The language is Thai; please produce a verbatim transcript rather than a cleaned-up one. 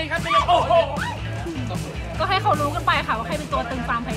ย็นครับใจเย็นโอ้โหก็ให้เขารู้กันไปค่ะว่าใครเป็นตัวตึงฟาร์มไพ